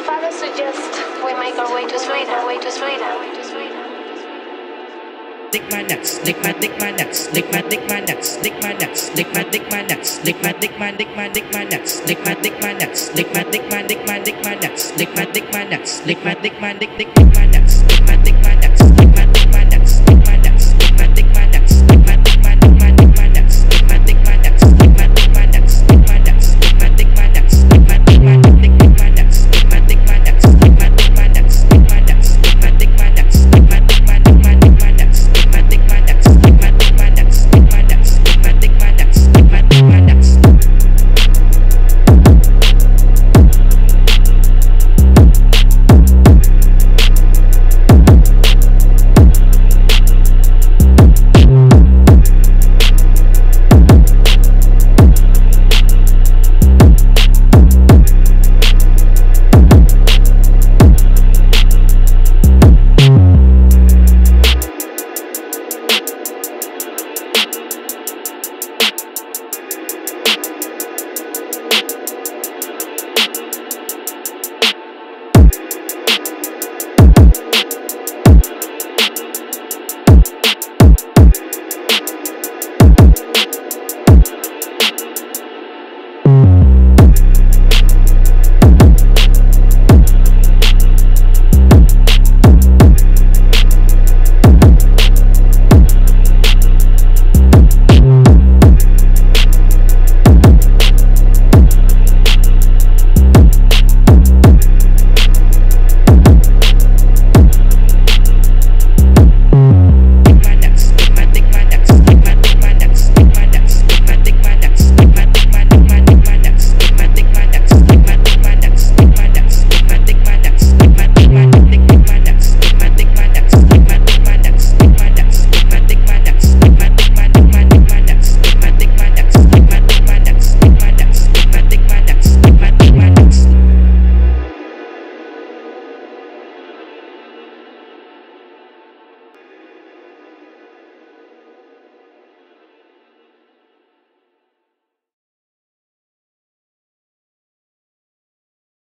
father suggests we make our way to Sweden, way to Sweden. Lick my nuts, lick my nuts, lick my nuts, lick my nuts, lick my nuts, lick my nuts, lick my nuts, lick my nuts, lick my nuts, lick my nuts, lick my nuts.